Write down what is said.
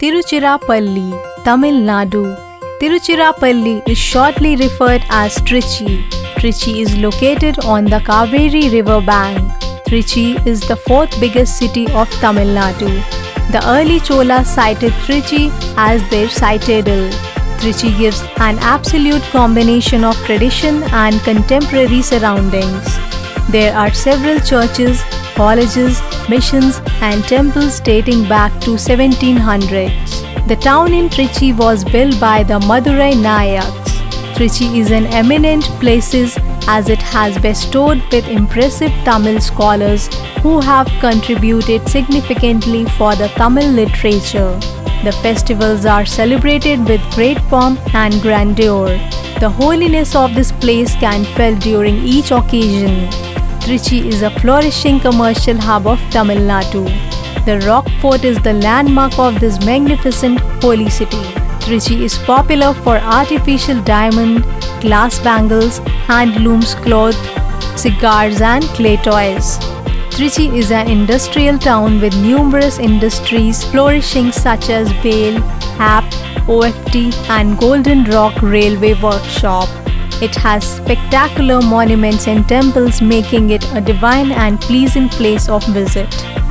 Tiruchirappalli, Tamil Nadu. Tiruchirappalli is shortly referred as Trichy. Trichy is located on the Kaveri river bank. Trichy is the fourth biggest city of Tamil Nadu. The early Cholas cited Trichy as their citadel. Trichy gives an absolute combination of tradition and contemporary surroundings. There are several churches, colleges, missions and temples dating back to 1700s. The town in Trichy was built by the Madurai Nayaks. Trichy is an eminent place as it has bestowed with impressive Tamil scholars who have contributed significantly for the Tamil literature. The festivals are celebrated with great pomp and grandeur. The holiness of this place can be felt during each occasion. Trichy is a flourishing commercial hub of Tamil Nadu. The Rock Fort is the landmark of this magnificent holy city. Trichy is popular for artificial diamond, glass bangles, handlooms cloth, cigars and clay toys. Trichy is an industrial town with numerous industries flourishing such as Bale, HAP, OFT and Golden Rock Railway Workshop. It has spectacular monuments and temples, making it a divine and pleasing place of visit.